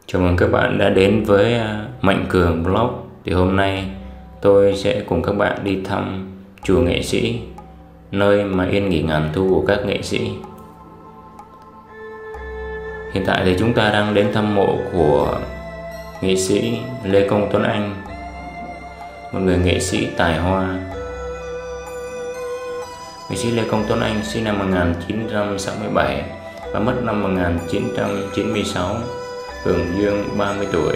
Chào mừng các bạn đã đến với Mạnh Cường Vlog. Thì hôm nay tôi sẽ cùng các bạn đi thăm chùa Nghệ Sĩ, nơi mà yên nghỉ ngàn thu của các nghệ sĩ. Hiện tại thì chúng ta đang đến thăm mộ của nghệ sĩ Lê Công Tuấn Anh, một người nghệ sĩ tài hoa. Nghệ sĩ Lê Công Tuấn Anh sinh năm 1967 và mất năm 1996, hưởng dương 30 tuổi.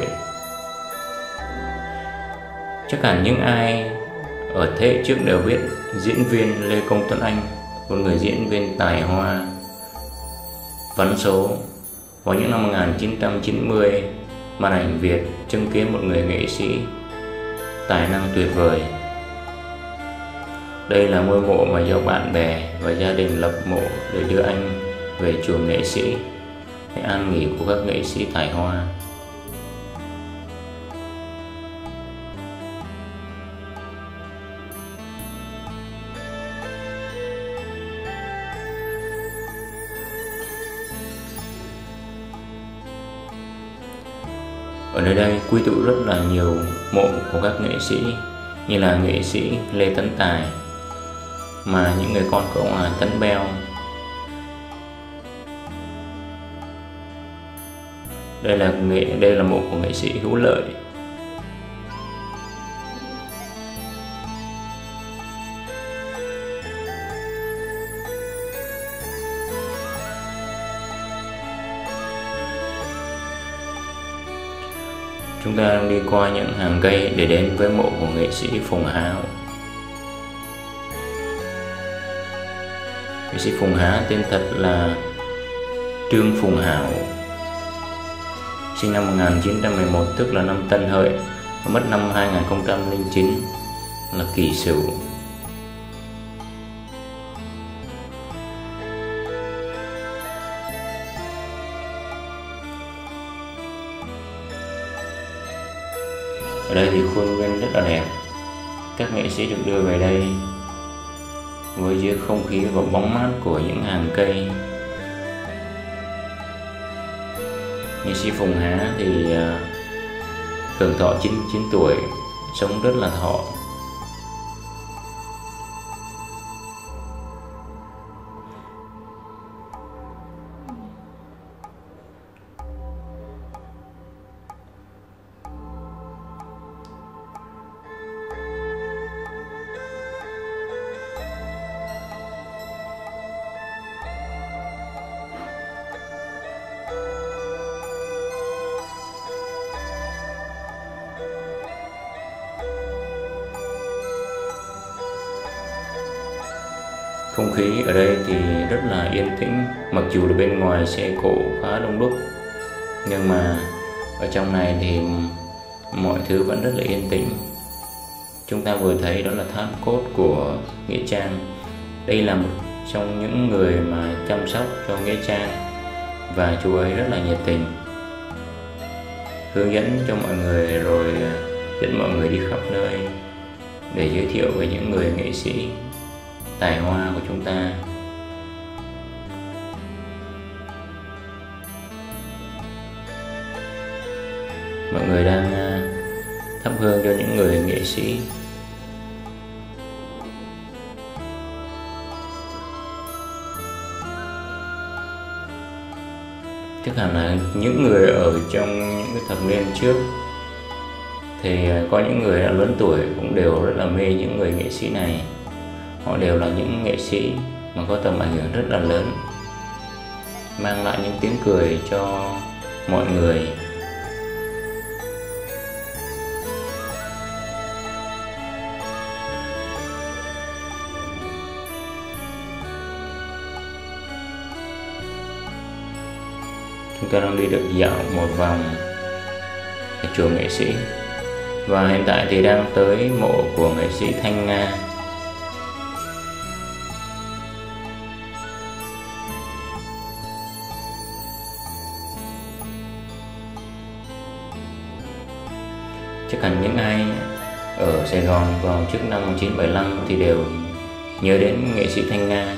Chắc hẳn những ai ở thế hệ trước đều biết diễn viên Lê Công Tuấn Anh, một người diễn viên tài hoa, bắn số. Vào những năm 1990, màn ảnh Việt chứng kiến một người nghệ sĩ tài năng tuyệt vời. Đây là ngôi mộ mà do bạn bè và gia đình lập mộ để đưa anh về chùa Nghệ Sĩ, để an nghỉ của các nghệ sĩ tài hoa. Ở nơi đây quy tụ rất là nhiều mộ của các nghệ sĩ, như là nghệ sĩ Lê Tấn Tài, mà những người con của ông là Tấn Beo. Đây là mộ của nghệ sĩ Hữu Lợi. Chúng ta đang đi qua những hàng cây để đến với mộ của nghệ sĩ Phùng Háo. Nghệ sĩ Phùng Háo tên thật là Trương Phùng Hảo, sinh năm 1911, tức là năm Tân Hợi, và mất năm 2009 là Kỷ Sửu. Ở đây thì khuôn viên rất là đẹp. Các nghệ sĩ được đưa về đây với dưới không khí và bóng mát của những hàng cây. Nghệ sĩ Phùng Há thì hưởng thọ 99 tuổi, sống rất là thọ. Không khí ở đây thì rất là yên tĩnh, mặc dù là bên ngoài xe cộ khá đông đúc, nhưng mà ở trong này thì mọi thứ vẫn rất là yên tĩnh. Chúng ta vừa thấy đó là tháp cốt của Nghĩa Trang. Đây là một trong những người mà chăm sóc cho Nghĩa Trang, và chú ấy rất là nhiệt tình, hướng dẫn cho mọi người, rồi dẫn mọi người đi khắp nơi để giới thiệu về những người nghệ sĩ tài hoa của chúng ta. Mọi người đang thắp hương cho những người nghệ sĩ. Chắc hẳn là những người ở trong những cái thập niên trước thì có những người đã lớn tuổi cũng đều rất là mê những người nghệ sĩ này. Họ đều là những nghệ sĩ mà có tầm ảnh hưởng rất là lớn, mang lại những tiếng cười cho mọi người. Chúng ta đang đi được dạo một vòng ở chùa Nghệ Sĩ, và hiện tại thì đang tới mộ của nghệ sĩ Thanh Nga. Chắc hẳn những ai ở Sài Gòn vào trước năm 1975 thì đều nhớ đến nghệ sĩ Thanh Nga.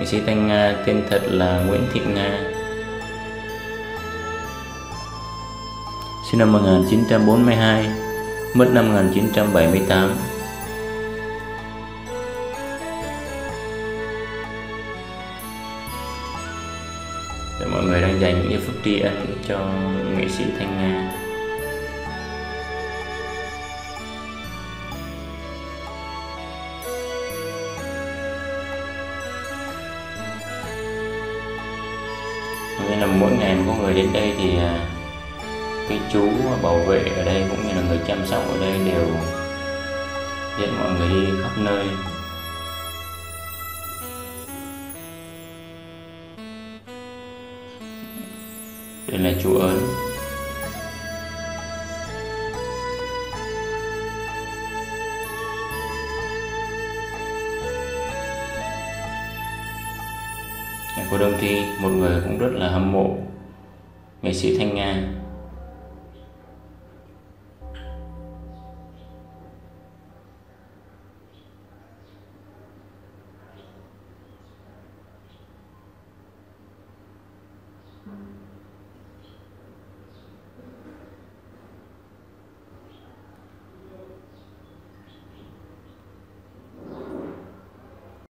Nghệ sĩ Thanh Nga tên thật là Nguyễn Thị Nga, sinh năm 1942, mất năm 1978. Để mọi người đang dành những phút tri ân cho nghệ sĩ Thanh Nga. Nên là mỗi ngày có người đến đây thì cái chú bảo vệ ở đây cũng như là người chăm sóc ở đây đều dẫn mọi người đi khắp nơi. Đây là chú ớn. Cô Đông Thi, một người cũng rất là hâm mộ nghệ sĩ Thanh Nga.